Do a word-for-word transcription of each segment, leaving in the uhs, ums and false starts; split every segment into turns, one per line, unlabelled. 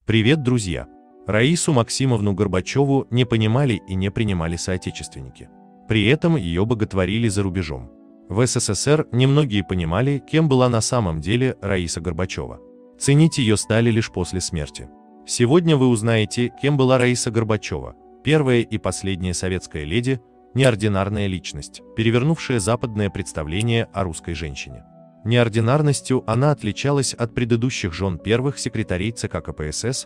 Привет, друзья! Раису Максимовну Горбачеву не понимали и не принимали соотечественники. При этом ее боготворили за рубежом. В СССР немногие понимали, кем была на самом деле Раиса Горбачева. Ценить ее стали лишь после смерти. Сегодня вы узнаете, кем была Раиса Горбачева, первая и последняя советская леди, неординарная личность, перевернувшая западное представление о русской женщине. Неординарностью она отличалась от предыдущих жен первых секретарей ЦК КПСС,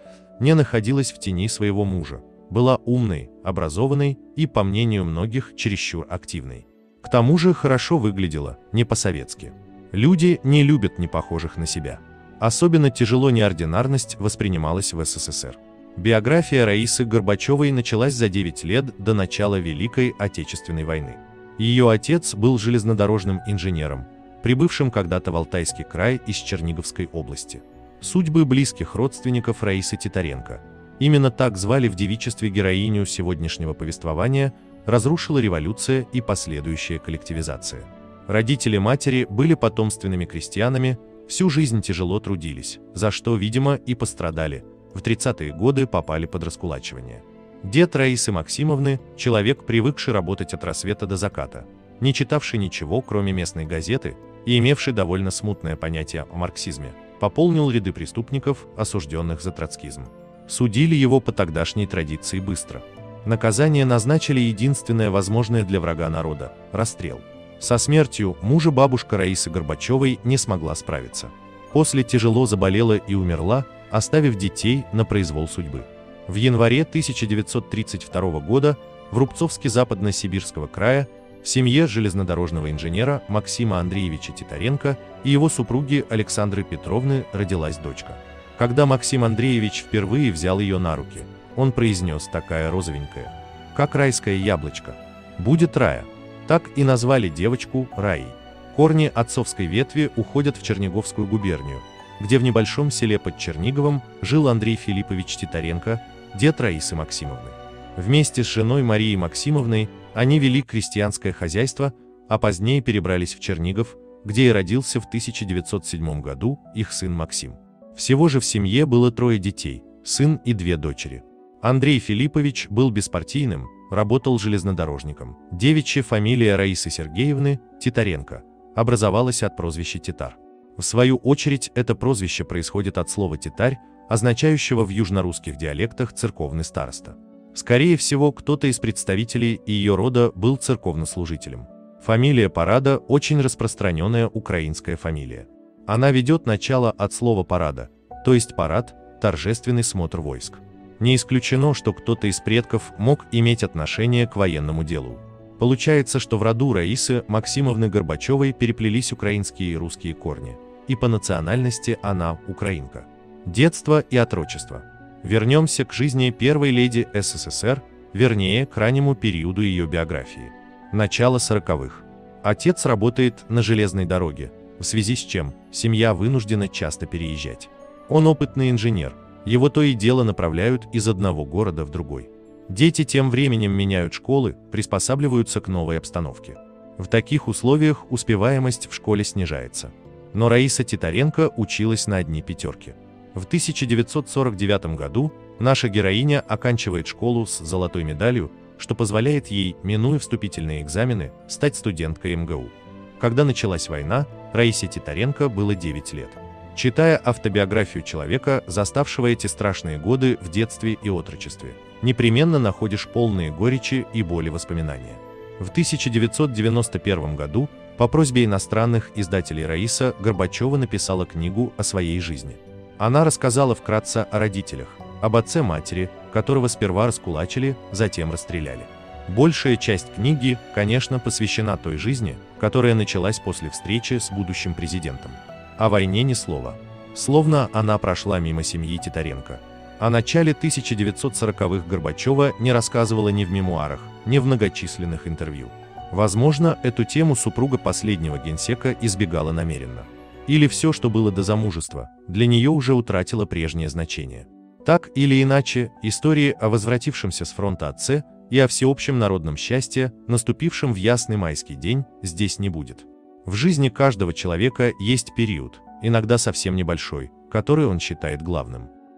не находилась в тени своего мужа, была умной, образованной и, по мнению многих, чересчур активной. К тому же хорошо выглядела, не по-советски. Люди не любят непохожих на себя. Особенно тяжело неординарность воспринималась в СССР. Биография Раисы Горбачевой началась за девять лет до начала Великой Отечественной войны. Ее отец был железнодорожным инженером, прибывшим когда-то в Алтайский край из Черниговской области. Судьбы близких родственников Раисы Титаренко, именно так звали в девичестве героиню сегодняшнего повествования, разрушила революция и последующая коллективизация. Родители матери были потомственными крестьянами, всю жизнь тяжело трудились, за что, видимо, и пострадали, в тридцатые годы попали под раскулачивание. Дед Раисы Максимовны, человек, привыкший работать от рассвета до заката, не читавший ничего, кроме местной газеты, и имевший довольно смутное понятие о марксизме, пополнил ряды преступников, осужденных за троцкизм. Судили его по тогдашней традиции быстро. Наказание назначили единственное возможное для врага народа – расстрел. Со смертью мужа бабушка Раисы Горбачевой не смогла справиться. После тяжело заболела и умерла, оставив детей на произвол судьбы. В январе тысяча девятьсот тридцать второго года в Рубцовске Западно-Сибирского края в семье железнодорожного инженера Максима Андреевича Титаренко и его супруги Александры Петровны родилась дочка. Когда Максим Андреевич впервые взял ее на руки, он произнес: «Такая розовенькая, как райское яблочко. Будет Рая». Так и назвали девочку Раей. Корни отцовской ветви уходят в Черниговскую губернию, где в небольшом селе под Черниговом жил Андрей Филиппович Титаренко, дед Раисы Максимовны. Вместе с женой Марией Максимовной они вели крестьянское хозяйство, а позднее перебрались в Чернигов, где и родился в тысяча девятьсот седьмом году их сын Максим. Всего же в семье было трое детей, сын и две дочери. Андрей Филиппович был беспартийным, работал железнодорожником. Девичья фамилия Раисы Сергеевны, Титаренко, образовалась от прозвища Титар. В свою очередь это прозвище происходит от слова «титарь», означающего в южнорусских диалектах «церковный староста». Скорее всего, кто-то из представителей ее рода был церковнослужителем. Фамилия Парада – очень распространенная украинская фамилия. Она ведет начало от слова «парада», то есть парад, торжественный смотр войск. Не исключено, что кто-то из предков мог иметь отношение к военному делу. Получается, что в роду Раисы Максимовны Горбачевой переплелись украинские и русские корни, и по национальности она украинка. Детство и отрочество. Вернемся к жизни первой леди СССР, вернее, к раннему периоду ее биографии. Начало сороковых. Отец работает на железной дороге, в связи с чем семья вынуждена часто переезжать. Он опытный инженер, его то и дело направляют из одного города в другой. Дети тем временем меняют школы, приспосабливаются к новой обстановке. В таких условиях успеваемость в школе снижается. Но Раиса Титаренко училась на одни пятерки. В тысяча девятьсот сорок девятом году наша героиня оканчивает школу с золотой медалью, что позволяет ей, минуя вступительные экзамены, стать студенткой эм гэ у. Когда началась война, Раисе Титаренко было девять лет. Читая автобиографию человека, заставшего эти страшные годы в детстве и отрочестве, непременно находишь полные горечи и боли воспоминания. В тысяча девятьсот девяносто первом году по просьбе иностранных издателей Раиса Горбачева написала книгу о своей жизни. Она рассказала вкратце о родителях, об отце матери, которого сперва раскулачили, затем расстреляли. Большая часть книги, конечно, посвящена той жизни, которая началась после встречи с будущим президентом. О войне ни слова. Словно она прошла мимо семьи Титаренко. О начале тысяча девятьсот сороковых Горбачева не рассказывала ни в мемуарах, ни в многочисленных интервью. Возможно, эту тему супруга последнего генсека избегала намеренно. Или все, что было до замужества, для нее уже утратило прежнее значение. Так или иначе, истории о возвратившемся с фронта отце и о всеобщем народном счастье, наступившем в ясный майский день, здесь не будет. В жизни каждого человека есть период, иногда совсем небольшой, который он считает главным.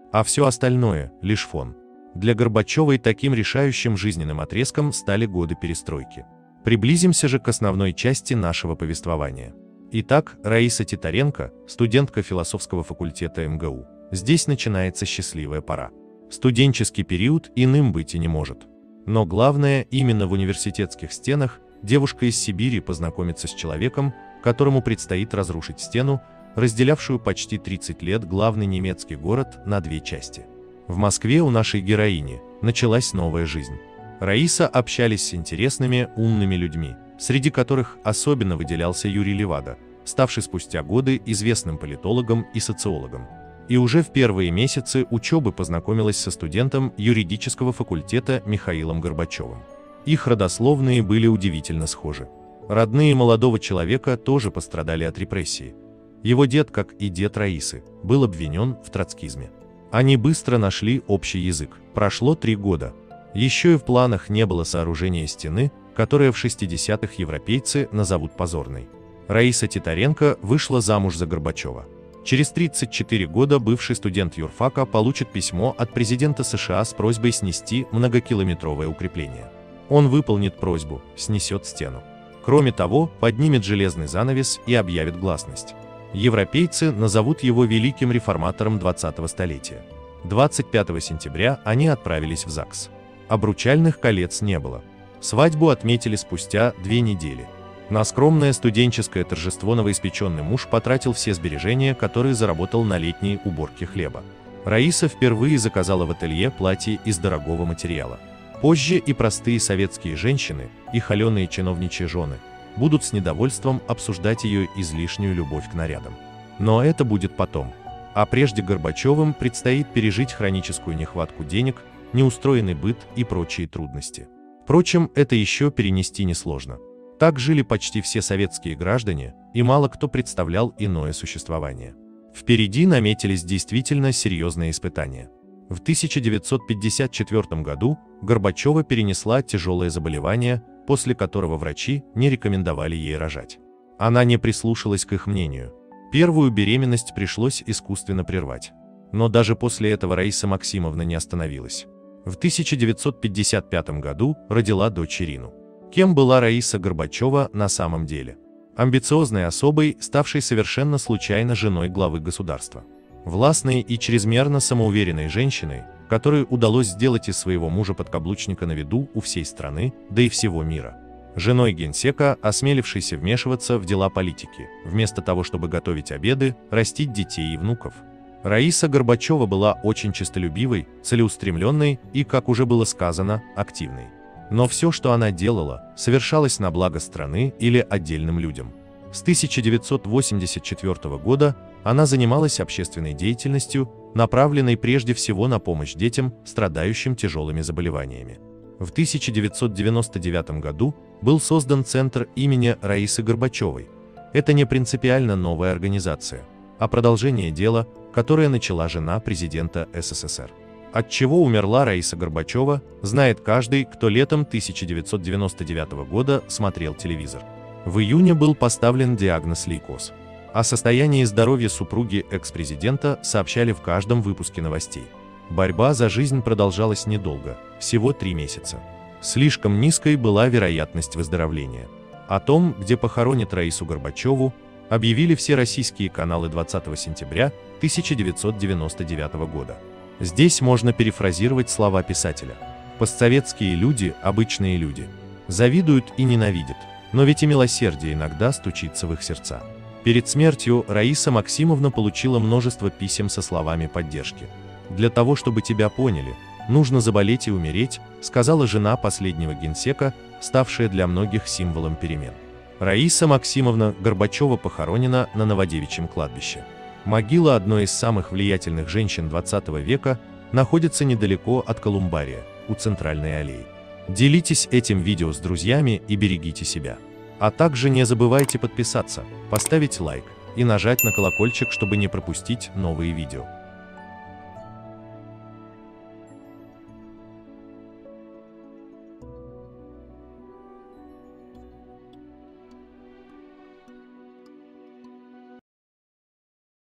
а все остальное – лишь фон. Для Горбачевой таким решающим жизненным отрезком стали годы перестройки. Приблизимся же к основной части нашего повествования. Итак, Раиса Титаренко, студентка философского факультета эм гэ у. Здесь начинается счастливая пора. Студенческий период иным быть и не может. Но главное, именно в университетских стенах девушка из Сибири познакомится с человеком, которому предстоит разрушить стену, разделявшую почти тридцать лет главный немецкий город на две части. В Москве у нашей героини началась новая жизнь. Раиса общались с интересными, умными людьми, среди которых особенно выделялся Юрий Левада, ставший спустя годы известным политологом и социологом. И уже в первые месяцы учебы познакомилась со студентом юридического факультета Михаилом Горбачевым. Их родословные были удивительно схожи. Родные молодого человека тоже пострадали от репрессий. Его дед, как и дед Раисы, был обвинен в троцкизме. Они быстро нашли общий язык. Прошло три года. Еще и в планах не было сооружения стены, которое в шестидесятых европейцы назовут позорной. Раиса Титаренко вышла замуж за Горбачева. Через тридцать четыре года бывший студент юрфака получит письмо от президента США с просьбой снести многокилометровое укрепление. Он выполнит просьбу, снесет стену. Кроме того, поднимет железный занавес и объявит гласность. Европейцы назовут его великим реформатором двадцатого столетия. двадцать пятого сентября они отправились в ЗАГС. Обручальных колец не было. Свадьбу отметили спустя две недели. На скромное студенческое торжество новоиспеченный муж потратил все сбережения, которые заработал на летней уборке хлеба. Раиса впервые заказала в ателье платье из дорогого материала. Позже и простые советские женщины, и холеные чиновничьи жены будут с недовольством обсуждать ее излишнюю любовь к нарядам. Но это будет потом. А прежде Горбачевым предстоит пережить хроническую нехватку денег, неустроенный быт и прочие трудности. Впрочем, это еще перенести несложно. Так жили почти все советские граждане, и мало кто представлял иное существование. Впереди наметились действительно серьезные испытания. В тысяча девятьсот пятьдесят четвёртом году Горбачева перенесла тяжелое заболевание, после которого врачи не рекомендовали ей рожать. Она не прислушалась к их мнению. Первую беременность пришлось искусственно прервать. Но даже после этого Раиса Максимовна не остановилась. В тысяча девятьсот пятьдесят пятом году родила дочь Ирину. Кем была Раиса Горбачева на самом деле? Амбициозной особой, ставшей совершенно случайно женой главы государства. Властной и чрезмерно самоуверенной женщиной, которой удалось сделать из своего мужа-подкаблучника на виду у всей страны, да и всего мира. Женой генсека, осмелившейся вмешиваться в дела политики, вместо того, чтобы готовить обеды, растить детей и внуков. Раиса Горбачева была очень честолюбивой, целеустремленной и, как уже было сказано, активной. Но все, что она делала, совершалось на благо страны или отдельным людям. С тысяча девятьсот восемьдесят четвёртого года она занималась общественной деятельностью, направленной прежде всего на помощь детям, страдающим тяжелыми заболеваниями. В тысяча девятьсот девяносто девятом году был создан Центр имени Раисы Горбачевой. Это не принципиально новая организация, а продолжение дела, которое начала жена президента эс эс эс эр. От чего умерла Раиса Горбачева, знает каждый, кто летом тысяча девятьсот девяносто девятого года смотрел телевизор. В июне был поставлен диагноз лейкоз. О состоянии здоровья супруги экс-президента сообщали в каждом выпуске новостей. Борьба за жизнь продолжалась недолго, всего три месяца. Слишком низкой была вероятность выздоровления. О том, где похоронят Раису Горбачеву, объявили все российские каналы двадцатого сентября тысяча девятьсот девяносто девятого года. Здесь можно перефразировать слова писателя. Постсоветские люди – обычные люди. Завидуют и ненавидят, но ведь и милосердие иногда стучится в их сердца. Перед смертью Раиса Максимовна получила множество писем со словами поддержки. «Для того, чтобы тебя поняли, нужно заболеть и умереть», сказала жена последнего генсека, ставшая для многих символом перемен. Раиса Максимовна Горбачева похоронена на Новодевичьем кладбище. Могила одной из самых влиятельных женщин двадцатого века находится недалеко от Колумбария, у Центральной аллеи. Делитесь этим видео с друзьями и берегите себя. А также не забывайте подписаться, поставить лайк и нажать на колокольчик, чтобы не пропустить новые видео.